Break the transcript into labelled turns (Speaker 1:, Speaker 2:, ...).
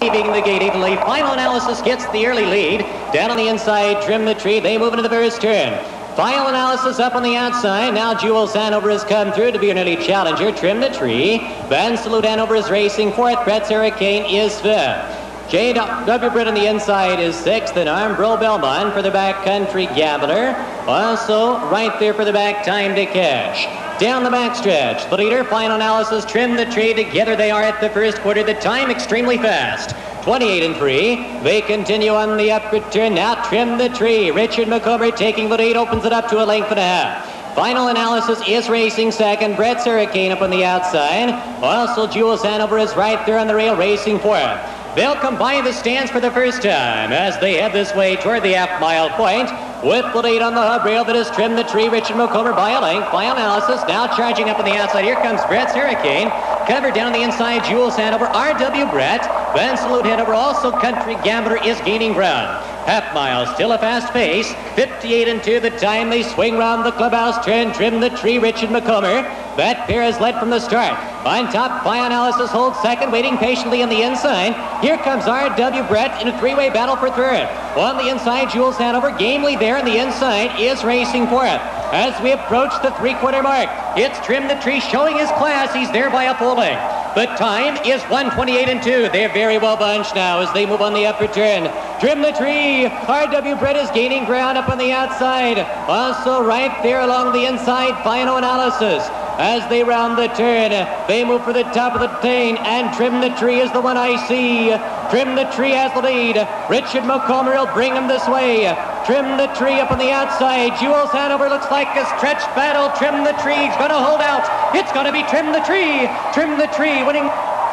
Speaker 1: leaving the gate evenly. Final Analysis gets the early lead. Down on the inside, Trim the Tree. They move into the first turn. Final Analysis up on the outside. Now Jules Hanover has come through to be an early challenger. Trim the Tree. Van Salute Hanover is racing fourth. Brett's Hurricane is fifth. J.W. Britt on the inside is sixth, and Armbro Belmont for the backcountry Gambler. Also right there for the back Time to Cash. Down the backstretch, the leader, Final Analysis, Trim the Tree. Together they are at the first quarter. The time extremely fast. 28-3. They continue on the upward turn. Now Trim the Tree. Richard McCumber taking the lead, opens it up to a length and a half. Final Analysis is racing second. Brett's Hurricane up on the outside. Also Jules Hanover is right there on the rail, racing fourth. They'll combine the stands for the first time as they head this way toward the half-mile point. With the lead on the hub rail that is Trim the Tree, Richard McCumber by a length. Final Analysis now charging up on the outside. Here comes Brett's Hurricane. Covered down on the inside, Jules Hanover, R.W. Brett. Van Salute Hanover, also Country Gambler is gaining ground. Half mile, still a fast pace. 58-2 the time. They swing round the clubhouse turn. Trim the Tree, Richard McCumber. That pair is led from the start. On top, Final Analysis holds second, waiting patiently on the inside. Here comes R.W. Brett in a three-way battle for third. On the inside, Jules Hanover, gamely there on the inside, is racing fourth. As we approach the three-quarter mark, it's Trim the Tree showing his class. He's there by a full length. The time is 1:28-2. They're very well bunched now as they move on the upper turn. Trim the Tree. R.W. Brett is gaining ground up on the outside. Also right there along the inside, Final Analysis. As they round the turn, they move for the top of the lane, and Trim the Tree is the one I see. Trim the Tree has the lead. Richard McCumber will bring him this way. Trim the Tree up on the outside. Jules Hanover looks like a stretched battle. Trim the Tree's going to hold out. It's going to be Trim the Tree. Trim the Tree winning